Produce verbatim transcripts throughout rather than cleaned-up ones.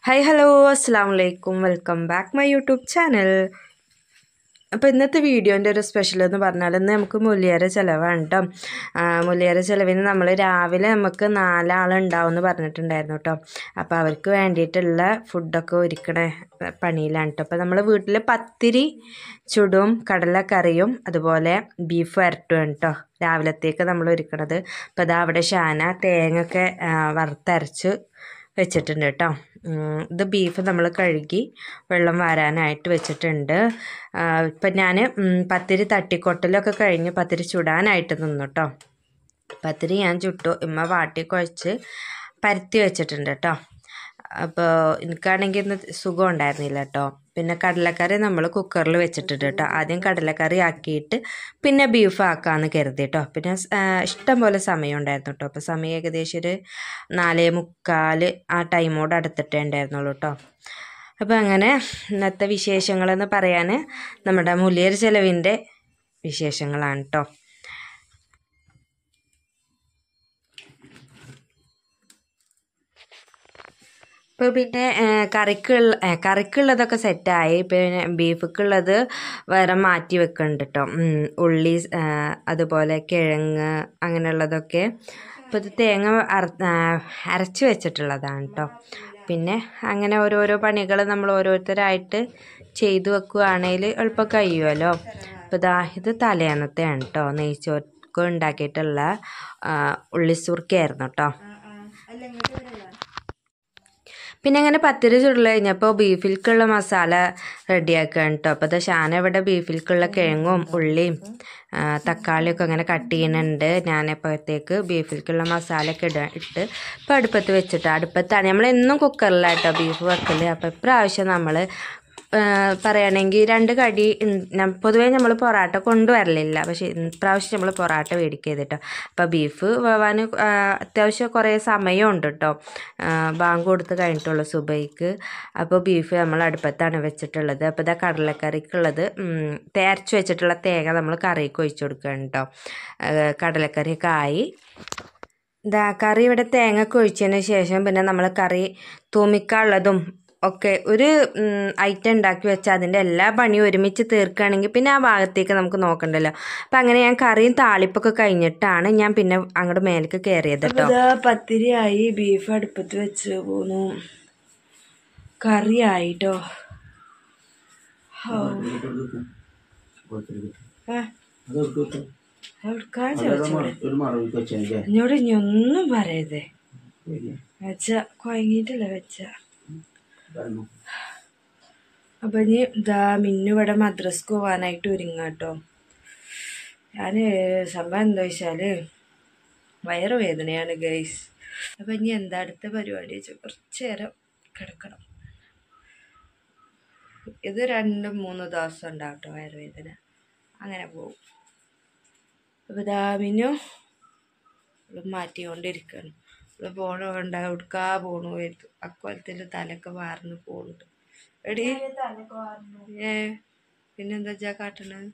Hi hello അസ്സാം വലൈക്കും welcome back my YouTube channel. അപ്പോൾ ഇന്നത്തെ വീഡിയോൻ്റെ ഒരു സ്പെഷ്യൽ എന്ന് പറഞ്ഞാൽ ഇന്ന് നമുക്ക് മുല്ലേര ചിലവാണ് കേട്ടോ. മുല്ലേര ചിലവിന് നമ്മൾ രാവിലെ നമുക്ക് നാലാളുണ്ടാവും എന്ന് പറഞ്ഞിട്ടുണ്ടായിരുന്നു കേട്ടോ. അപ്പോൾ അവർക്ക് വേണ്ടിയിട്ടുള്ള ഫുഡൊക്കെ ഒരുക്കണ പണിയിലാണ് കേട്ടോ. അപ്പോൾ നമ്മൾ വീട്ടിൽ പത്തിരി ചുടും കടലക്കറിയും അതുപോലെ ബീഫ് വരട്ടും കേട്ടോ രാവിലത്തേക്ക് നമ്മൾ ഒരുക്കണത്. അപ്പോൾ അതാ അവിടെ ഷാന തേങ്ങയൊക്കെ വറുത്തരച്ച് വെച്ചിട്ടുണ്ട് കേട്ടോ. ഇത് ബീഫ് നമ്മൾ കഴുകി വെള്ളം വാരാനായിട്ട് വെച്ചിട്ടുണ്ട്. ഇപ്പം ഞാൻ പത്തിരി തട്ടിക്കൊട്ടലൊക്കെ കഴിഞ്ഞ് പത്തിരി ചുടാനായിട്ട് നിന്നു കേട്ടോ. പത്തിരി ഞാൻ ചുട്ടു, ഇമ്മ വാട്ടി കുഴച്ച് പരത്തി വെച്ചിട്ടുണ്ട് കേട്ടോ. അപ്പോൾ എനിക്കാണെങ്കിൽ ഇന്ന് സുഖം ഉണ്ടായിരുന്നില്ല കേട്ടോ. പിന്നെ കടലക്കറി നമ്മൾ കുക്കറിൽ വെച്ചിട്ടുണ്ട് കേട്ടോ. ആദ്യം കടലക്കറി ആക്കിയിട്ട് പിന്നെ ബീഫ് ആക്കാമെന്ന് കരുതി കേട്ടോ. പിന്നെ ഇഷ്ടം പോലെ സമയം ഉണ്ടായിരുന്നു കേട്ടോ. അപ്പോൾ സമയം ഏകദേശം ഒരു നാലേ മുക്കാൽ ആ ടൈമോട് അടുത്തിട്ടേ ഉണ്ടായിരുന്നുള്ളൂ കേട്ടോ. അപ്പോൾ അങ്ങനെ ഇന്നത്തെ വിശേഷങ്ങളെന്ന് പറയാൻ നമ്മുടെ മുല്ലേര ചിലവിൻ്റെ വിശേഷങ്ങളാണ് കേട്ടോ. ഇപ്പോൾ പിന്നെ കറിക്കുള്ള കറിക്കുള്ളതൊക്കെ സെറ്റായി. പിന്നെ ബീഫുക്കുള്ളത് വേറെ മാറ്റി വെക്കുന്നുണ്ട് കേട്ടോ. ഉള്ളി അതുപോലെ കിഴങ്ങ് അങ്ങനെയുള്ളതൊക്കെ. അപ്പോൾ ഇത് തേങ്ങ അര അരച്ച് വെച്ചിട്ടുള്ളതാണ് കേട്ടോ. പിന്നെ അങ്ങനെ ഓരോരോ പണികൾ നമ്മൾ ഓരോരുത്തരായിട്ട് ചെയ്തു വെക്കുകയാണെങ്കിൽ എളുപ്പം കഴിയുമല്ലോ. അപ്പോൾ ഇതാ ഇത് തലേന്നത്തെയാണ് കേട്ടോ. നെയ്ച്ചോർക്ക് ഉണ്ടാക്കിയിട്ടുള്ള ഉള്ളിസുർക്കയായിരുന്നു കേട്ടോ. പിന്നെ അങ്ങനെ പത്തിരി ചുടൽ കഴിഞ്ഞപ്പോൾ ബീഫിലേക്കുള്ള മസാല റെഡിയാക്കുകയാണ് കേട്ടോ. അപ്പോൾ അത് ഷാന ഇവിടെ ബീഫിലേക്കുള്ള കിഴങ്ങും ഉള്ളിയും തക്കാളിയൊക്കെ അങ്ങനെ കട്ട് ചെയ്യുന്നുണ്ട്. ഞാനപ്പോഴത്തേക്ക് ബീഫിലേക്കുള്ള മസാലയൊക്കെ ഇട ഇട്ട് ഇപ്പോൾ അടുപ്പത്ത് വെച്ചിട്ട് അടുപ്പത്താണ് നമ്മൾ എന്നും കുക്കറിലാട്ടോ ബീഫ് വെക്കൽ. അപ്പോൾ ഇപ്രാവശ്യം നമ്മൾ പറയുകയാണെങ്കിൽ രണ്ട് കടി പൊതുവേ നമ്മൾ പൊറാട്ട കൊണ്ടുവരലില്ല, പക്ഷേ ഇപ്രാവശ്യം നമ്മൾ പൊറാട്ട മേടിക്കുക ചെയ്തിട്ടോ. അപ്പോൾ ബീഫ് വേവാൻ അത്യാവശ്യം കുറേ സമയമുണ്ട് കേട്ടോ. ബാങ്ക് കൊടുത്ത് കഴിഞ്ഞിട്ടുള്ളൂ സുബൈക്ക്. അപ്പോൾ ബീഫ് നമ്മൾ അടുപ്പത്താണ് വെച്ചിട്ടുള്ളത്. അപ്പോൾ ഇതാ കടലക്കറിക്കുള്ളത് തേരച്ച് വെച്ചിട്ടുള്ള തേങ്ങ നമ്മൾ കറിക്ക് ഒഴിച്ചു കൊടുക്കുകയാണ് കേട്ടോ. കടലക്കറിയൊക്കെ ആയി. ഇതാ കറി ഇവിടെ തേങ്ങ ഒഴിച്ചതിന് ശേഷം പിന്നെ നമ്മൾ കറി തൂമിക്കാനുള്ളതും ഒക്കെ ഒരു ഐറ്റം ഉണ്ടാക്കി വെച്ചാൽ അതിൻ്റെ എല്ലാ പണിയും ഒരുമിച്ച് തീർക്കുകയാണെങ്കിൽ പിന്നെ ആ ഭാഗത്തേക്ക് നമുക്ക് നോക്കണ്ടല്ലോ. അപ്പം അങ്ങനെ ഞാൻ കറിയും താളിപ്പൊക്കെ കഴിഞ്ഞിട്ടാണ് ഞാൻ പിന്നെ അങ്ങോട്ട് മേലേക്ക് കയറിയത് കേട്ടോ. പത്തിരിയായി, ബീഫ് അടുപ്പത്ത് വെച്ച് പോന്നു, കറിയായിട്ടോ. എന്നോട് ഇനി ഒന്നും പറയതേ വെച്ച കുഴങ്ങിയിട്ടില്ല വെച്ച. അപ്പം ഇനി ഇതാ മിന്നു ഇവിടെ മദ്രസക്ക് പോകാനായിട്ട് ഒരുങ്ങാട്ടോ. ഞാൻ സംഭവം എന്താ വെച്ചാൽ വയറ് വേദനയാണ് ഗൈസ്. അപ്പം ഇനി എന്താ അടുത്ത പരിപാടി വെച്ചാൽ കുറച്ച് നേരം കിടക്കണം. ഇത് രണ്ട് മൂന്ന് ദിവസം ഉണ്ടാവട്ടോ വയറുവേദന, അങ്ങനെ പോകും. അപ്പം ഇതാ മിന്നു മാറ്റിക്കൊണ്ടിരിക്കുകയാണ്. ഇവിടെ പോണോ വേണ്ട ഉടുക്കാ പോണു വരുന്നു. അക്കോലത്തിൽ തലയൊക്കെ വാർന്ന് പോകുന്നുണ്ട്. എടി ഏ പിന്നെന്താ വെച്ചാ കാട്ടണത്.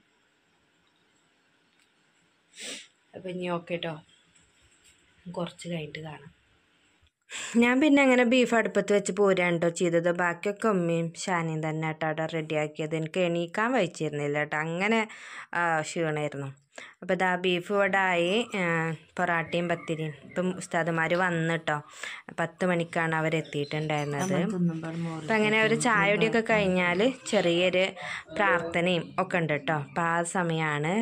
അപ്പം ഇനി ഓക്കെ കേട്ടോ, കുറച്ച് കഴിഞ്ഞിട്ട് കാണാം. ഞാൻ പിന്നെ അങ്ങനെ ബീഫ് അടുപ്പത്ത് വെച്ച് പോരാണ് കേട്ടോ ചെയ്തത്. ബാക്കിയൊക്കെ ഉമ്മയും ഷാനയും തന്നെ കേട്ടോ അവിടെ റെഡിയാക്കിയത്. എനിക്ക് എണീക്കാൻ വഹിച്ചിരുന്നില്ല കേട്ടോ, അങ്ങനെ ക്ഷീണമായിരുന്നു. അപ്പോൾ ഇതാ ബീഫ് ഇവിടെ ആയി. പൊറാട്ടയും പത്തിരിയും ഇപ്പം ഉസ്താദുമാർ വന്നു കേട്ടോ. പത്ത് മണിക്കാണ് അവരെത്തിയിട്ടുണ്ടായിരുന്നത്. അപ്പം അങ്ങനെ ഒരു ചായയുടെയൊക്കെ കഴിഞ്ഞാൽ ചെറിയൊരു പ്രാർത്ഥനയും ഒക്കെ ഉണ്ട് കേട്ടോ. അപ്പം ആ സമയമാണ്.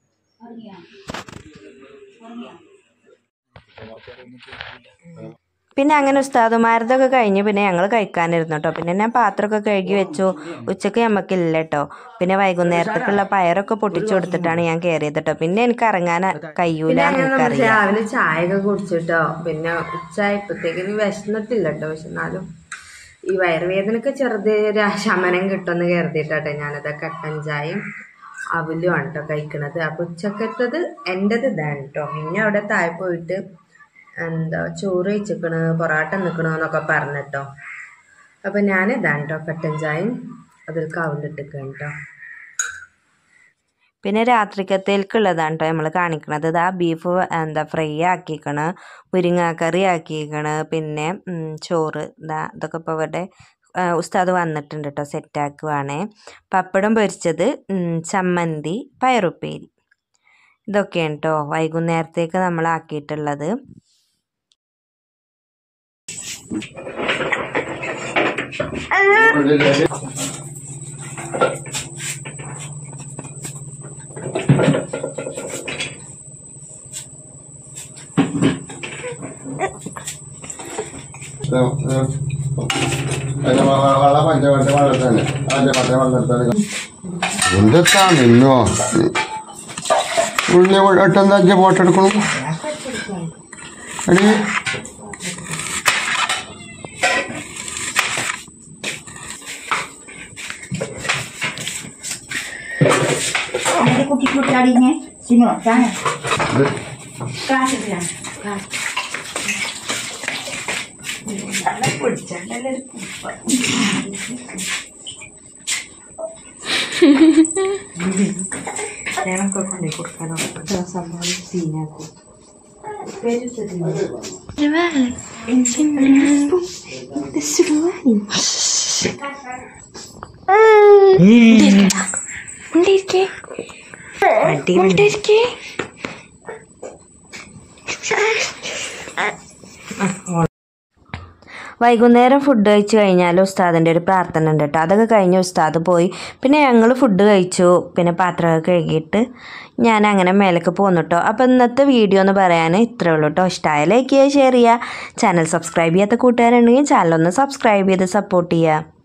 പിന്നെ അങ്ങനെ ഉസ്താദുമാരതൊക്കെ കഴിഞ്ഞ് പിന്നെ ഞങ്ങൾ കഴിക്കാനിരുന്നു കേട്ടോ. പിന്നെ ഞാൻ പാത്രമൊക്കെ കഴുകി വെച്ചു. ഉച്ചക്ക് നമുക്കില്ല കേട്ടോ. പിന്നെ വൈകുന്നേരത്തേക്കുള്ള പയറൊക്കെ പൊട്ടിച്ചു കൊടുത്തിട്ടാണ് ഞാൻ കയറിയത് കേട്ടോ. പിന്നെ എനിക്ക് ഇറങ്ങാൻ കഴിയൂല, എനിക്കറിയാം. രാവിലെ ചായയൊക്കെ കുടിച്ചിട്ടോ. പിന്നെ ഉച്ചയായപ്പോഴത്തേക്കിന് വിശന്നിട്ടില്ല കേട്ടോ. പക്ഷെ എന്നാലും ഈ വയറുവേദനക്ക് ചെറുത് ശമനം കിട്ടുമെന്ന് കരുതിയിട്ടാട്ടെ ഞാനത് കട്ടൻ ചായയും അവലുമാണ് കേട്ടോ കഴിക്കണത്. അപ്പോൾ ഉച്ചക്കത്തത് എൻ്റെത് ഇതാണ് കേട്ടോ. പിന്നെ അവിടെ താഴെ പോയിട്ട് എന്താ ചോറ് വെച്ചിക്കണ്, പൊറാട്ട നിൽക്കണോ എന്നൊക്കെ പറഞ്ഞിട്ടോ. അപ്പം ഞാനിതാണ് കേട്ടോ കട്ടൻ ചായയും അതിൽ കവിളിട്ടിരിക്കണം കേട്ടോ. പിന്നെ രാത്രിക്കത്തേക്കുള്ളതാണ് കേട്ടോ നമ്മൾ കാണിക്കണത്. ഇതാ ബീഫ് എന്താ ഫ്രൈ ആക്കിക്കണ്, മുരിങ്ങാക്കറി ആക്കിക്കണ്, പിന്നെ ചോറ് ഇതാ ഇതൊക്കെ ഇപ്പോൾ ഇവിടെ ഉസ്താദ് വന്നിട്ടുണ്ട് കേട്ടോ, സെറ്റാക്കുവാണേ. പപ്പടം പൊരിച്ചത്, ചമ്മന്തി, പയറുപ്പേരി, ഇതൊക്കെയാണ് കേട്ടോ വൈകുന്നേരത്തേക്ക് നമ്മൾ ആക്കിയിട്ടുള്ളത്. എന്തെത്താ നിന്നോ ഉള്ളി ഇട്ടെന്താ ഫോട്ടോ എടുക്കണം അടി കുട്ടിക്കുട്ടിയാടിഞ്ഞ് സിനിമ ക്ലാസ് ഞാനൊക്കെ കൊണ്ടു കൊടുക്കാനോ സംഭവം സീനാക്കും. വൈകുന്നേരം ഫുഡ് കഴിച്ച് കഴിഞ്ഞാൽ ഉസ്താദിൻ്റെ ഒരു പ്രാർത്ഥന ഉണ്ട് കേട്ടോ. അതൊക്കെ കഴിഞ്ഞ് ഉസ്താദ് പോയി. പിന്നെ ഞങ്ങൾ ഫുഡ് കഴിച്ചു, പിന്നെ പാത്രമൊക്കെ കഴുകിയിട്ട് ഞാൻ അങ്ങനെ മേലേക്ക് പോന്നു കേട്ടോ. അപ്പോൾ ഇന്നത്തെ വീഡിയോ എന്ന് പറയാൻ ഇത്രയേ ഉള്ളൂ കേട്ടോ. ഇഷ്ടമായ ലൈക്ക് ചെയ്യുക, ഷെയർ ചെയ്യുക. ചാനൽ സബ്സ്ക്രൈബ് ചെയ്യാത്ത കൂട്ടുകാരുണ്ടെങ്കിൽ ചാനലൊന്ന് സബ്സ്ക്രൈബ് ചെയ്ത് സപ്പോർട്ട് ചെയ്യുക.